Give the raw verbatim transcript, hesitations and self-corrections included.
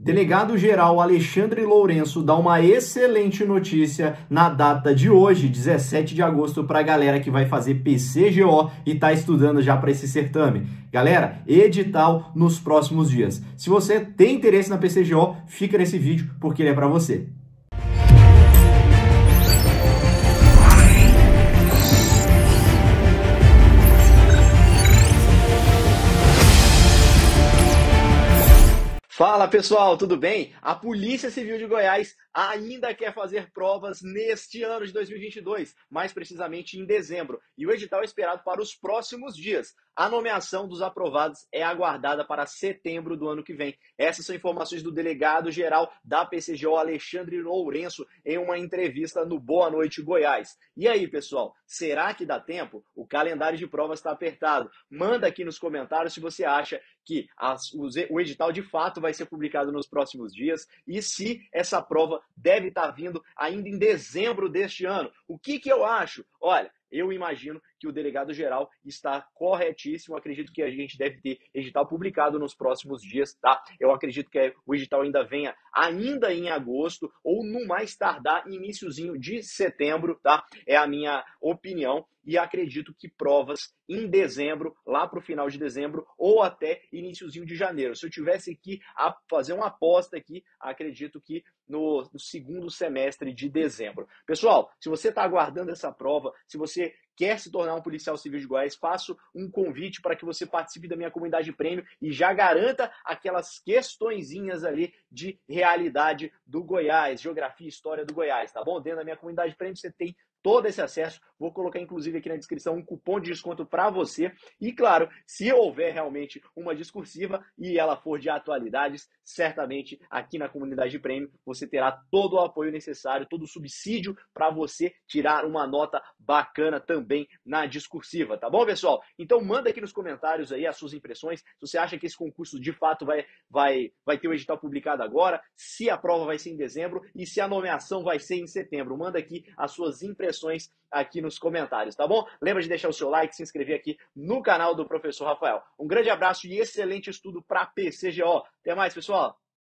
Delegado-geral Alexandre Lourenço dá uma excelente notícia na data de hoje, dezessete de agosto, para a galera que vai fazer P C G O e está estudando já para esse certame. Galera, edital nos próximos dias. Se você tem interesse na P C G O, fica nesse vídeo porque ele é para você. Fala pessoal, tudo bem? A Polícia Civil de Goiás ainda quer fazer provas neste ano de dois mil e vinte e dois, mais precisamente em dezembro, e o edital é esperado para os próximos dias. A nomeação dos aprovados é aguardada para setembro do ano que vem. Essas são informações do delegado-geral da P C G O, Alexandre Lourenço, em uma entrevista no Boa Noite Goiás. E aí, pessoal, será que dá tempo? O calendário de provas está apertado. Manda aqui nos comentários se você acha que as, o edital de fato vai ser publicado nos próximos dias e se essa prova deve estar vindo ainda em dezembro deste ano. O que que eu acho? Olha, eu imagino que o delegado-geral está corretíssimo. Acredito que a gente deve ter edital publicado nos próximos dias, tá? Eu acredito que o edital ainda venha ainda em agosto ou no mais tardar iniciozinho de setembro, tá? É a minha opinião. E acredito que provas em dezembro, lá para o final de dezembro, ou até iniciozinho de janeiro. Se eu tivesse que fazer uma aposta aqui, acredito que no, no segundo semestre de dezembro. Pessoal, se você está aguardando essa prova, se você quer se tornar um policial civil de Goiás, faço um convite para que você participe da minha comunidade prêmio e já garanta aquelas questõezinhas ali de realidade do Goiás, geografia e história do Goiás, tá bom? Dentro da minha comunidade prêmio você tem todo esse acesso. Vou colocar, inclusive, aqui na descrição um cupom de desconto para você. E, claro, se houver realmente uma discursiva e ela for de atualidades, certamente aqui na comunidade prêmio você terá todo o apoio necessário, todo o subsídio para você tirar uma nota bacana também na discursiva, tá bom, pessoal? Então, manda aqui nos comentários aí as suas impressões. Se você acha que esse concurso, de fato, vai, vai, vai ter o edital publicado agora, se a prova vai ser em dezembro e se a nomeação vai ser em setembro. Manda aqui as suas impressões aqui nos comentários, tá bom? Lembra de deixar o seu like, se inscrever aqui no canal do Professor Rafael. Um grande abraço e excelente estudo para P C G O. Até mais, pessoal!